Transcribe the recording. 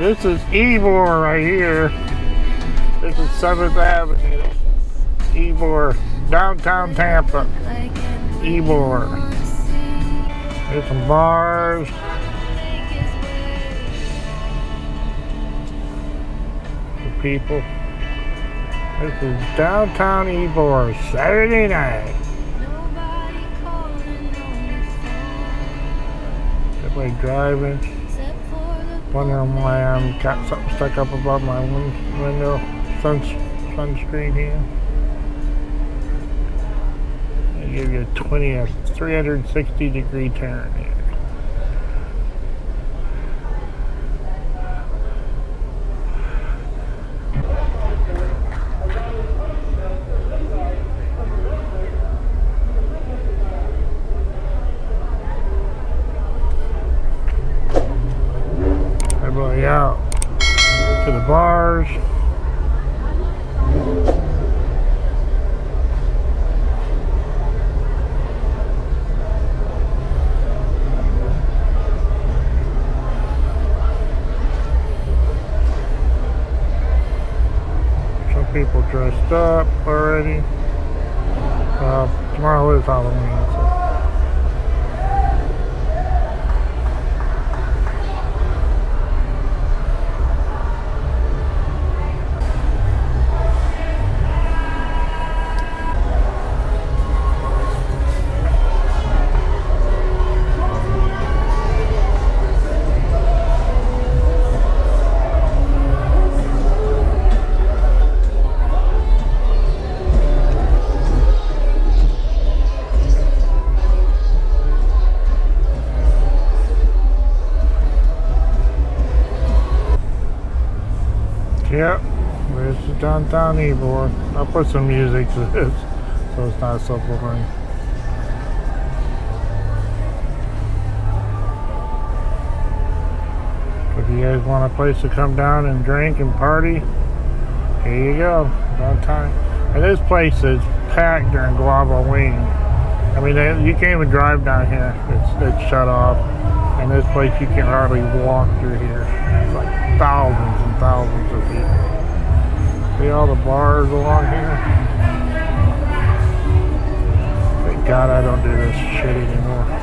This is Ybor right here. This is 7th Avenue. Ybor, downtown Tampa. Ybor. There's some bars. The people. This is downtown Ybor, Saturday night. Everybody driving. Wondering why I'm got something stuck up above my window. Sunscreen here. They give you a 360-degree turn here. Everybody out to the bars. Some people dressed up already. Tomorrow is Halloween, so. Yep, there's the downtown Ybor. I'll put some music to this so it's not so boring. If you guys want a place to come down and drink and party, here you go, downtown. And this place is packed during Halloween. I mean, you can't even drive down here. It's shut off. And this place you can hardly walk through here. It's like thousands and thousands of people. See all the bars along here? Thank God I don't do this shit anymore.